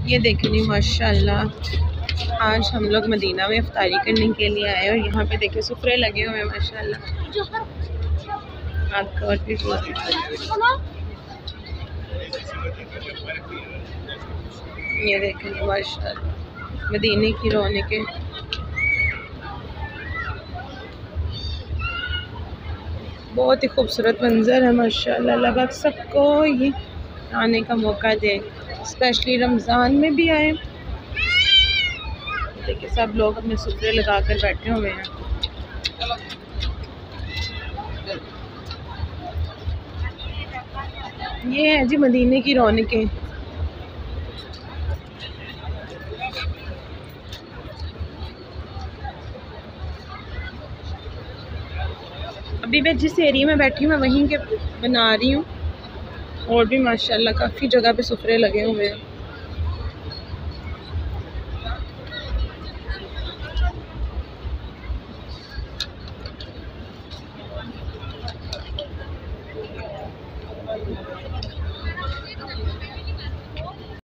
ये देखें जी माशाल्लाह, आज हम लोग मदीना में इफ्तारी करने के लिए आए और यहाँ पे देखे सुफरे लगे हुए हैं माशाल्लाह। आपको और भी ये देखें जी माशाल्लाह मदीने की रौनकें। बहुत ही खूबसूरत मंजर है माशाल्लाह। अल्लाह पाक सबको ये आने का मौका दे, स्पेशली रमज़ान में भी आए। देखिए सब लोग अपने सुफरे लगा कर बैठे हुए हैं। ये है जी मदीने की रौनकें। अभी मैं जिस एरिया में बैठी हूँ मैं वहीं के बना रही हूँ, और भी माशाल्लाह काफ़ी जगह पे सुफरे लगे हुए हैं।